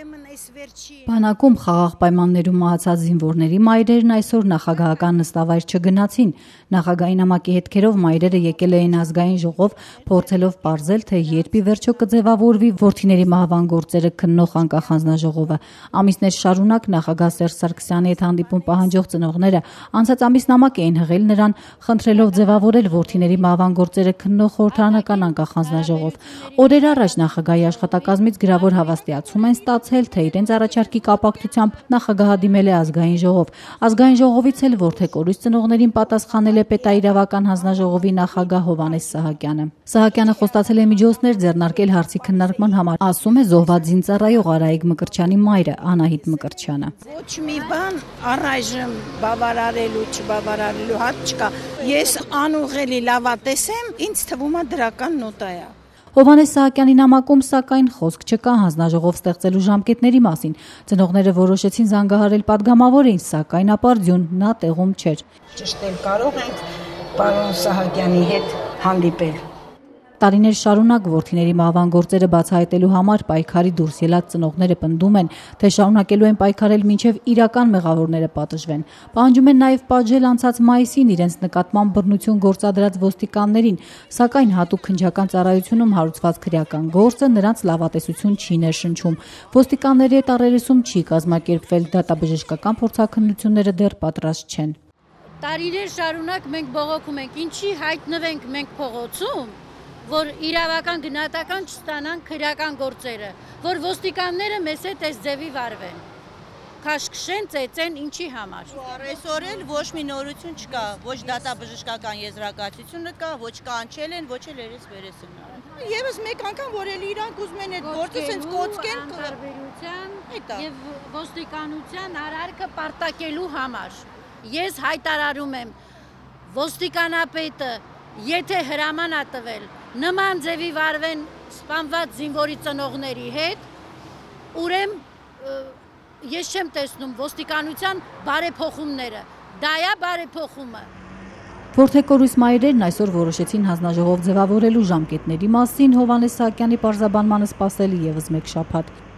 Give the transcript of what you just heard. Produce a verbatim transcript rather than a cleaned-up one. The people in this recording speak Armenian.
Բանակում խաղաղ պայմաններում մահացած զինվորների մայրերն այսօր նախագահական նստավայր չգնացին։ Նախագահի նամակի հետքերով մայրերը եկել էին ազգային ժողով, փորձելով պարզել, թե երբ ի վերջո կձևավորվի որդիների մահվան գործերը քննող անկախ հանձնաժողովը։ Ամիսներ շարունակ նախագահ Սերժ Սարգսյանի հետ հանդիպում պահանջող ծնողները անցած ամիս նամակ էին հղել նրան, խնդրելով ձևավորել որդիների մահվան գործերը քննող խորհրդարանական անկախ հանձնաժողով։ Օրեր առաջ նախագահի աշխատակազմից գրավոր հավաստիացում են ստացել, թե իրենց առաջարկի կապակցությամբ նախագահը դիմել է ազգային ժողով։ Ազգային ժողովից էլ որդեկորույս ծնողներին պատասխանել է պետաիրավական հանձնաժողովի նախագահ Հովհաննես Սահակյանը։ Սահակյանը խոստացել է միջոցներ ձեռնարկել հարցի քննարկման համար, ասում է զոհված զինծառայող Արայիկ Մկրտչյանի մայրը Անահիտ Մկրտչյանը։ Ոչ մի բան առայժմ բավարարելու, չբավարարելու հարց չկա։ Ես անուղելի լավատես եմ, ինձ թվում է դրական նոտա է։ Հովհաննես Սահակյանի նամակում սակայն խոսք չկա հանձնաժողով ստեղծելու ժամկետների մասին։ Ծնողները որոշեցին զանգահարել падգամավորին, սակայն ապարդյուն նա տեղում չէր։ Ճշտել կարող ենք պարոն Սահակյանի հետ հանդիպել։ Տարիներ շարունակ որդիների մահվան գործերը բացահայտելու համար պայքարի դուրս ելած ծնողները պնդում են, թե շարունակելու են պայքարել մինչև իրական մեղավորները պատժվեն։ Պահանջում են նաև պատժել անցած մայիսին իրենց նկատմամբ բռնություն գործադրած ոստիկաններին, սակայն հատուկ քննչական ծառայությունում հարուցված քրեական գործը նրանց լավատեսություն չի ներշնչում։ Ոստիկանների հետ առերեսում չի կազմակերպվել, դատաբժշկական փորձաքննությունները դեռ պատրաստ չեն։ Տարիներ շարունակ մենք բողոքում ենք, ինչի հայտնվենք մենք փողոցում, որ իրավական գնահատական չստանան քրեական գործերը, որ ոստիկանները մեզ հետ այս ձևի վարվեն, քաշքշեն, ծեծեն, ինչի համար։ Այսօր էլ ոչ մի նորություն չկա, ոչ դատաբժշկական եզրակացությունը կա, ոչ կանչել են, ոչ էլ երես վերես են արել։ Եվս մեկ անգամ, որ էլ իրանք ուզում են այդ գործը սենց կոծկեն տարբերության եւ ոստիկանության արարքը պարտակելու համար։ Ես հայտարարում եմ, ոստիկանապետը, եթե հրաման ա տվել, նման ձևի վարվեն սպանված զինվորի ծնողների հետ, ուրեմն ես չեմ տեսնում ոստիկանության բարեփոխումները, դա է բարեփոխումը։ Որդեկորույս մայրերն այսօր որոշեցին հանձնաժողով ձևավորելու ժամկետների մասին Հովհաննես Սահակյանի պարզաբանմանը սպասել ևս մեկ շաբաթ։